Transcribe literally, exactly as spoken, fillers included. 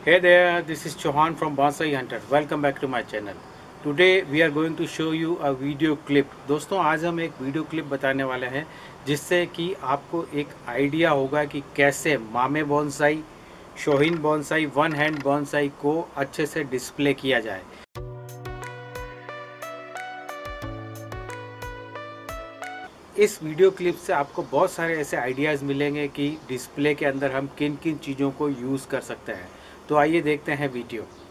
Hey there, this is Chauhan from Bonsai Hunter. Welcome back to my channel. Today we are going to show you a video clip. दोस्तों आज हम एक video clip बताने वाले हैं जिससे कि आपको एक आइडिया होगा कि कैसे मामे बॉन्साई, शोहीन बॉन्साई, वन हैंड बॉन्साई को अच्छे से डिस्प्ले किया जाए। इस वीडियो क्लिप से आपको बहुत सारे ऐसे आइडियाज़ मिलेंगे कि डिस्प्ले के अंदर हम किन किन चीज़ों को यूज़ कर सकते हैं। तो आइए देखते हैं वीडियो।